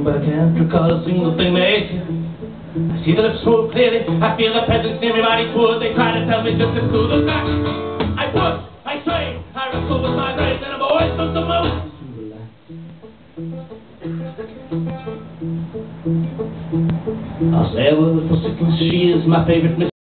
but I can't recall a single thing they said. I see the lips move clearly, I feel the presence near me, body would. They try to tell me just to cool the back. I push, I strain, I wrestle with my brains, and a voice from the moon. I'll say a word for sickness, she is my favorite miss.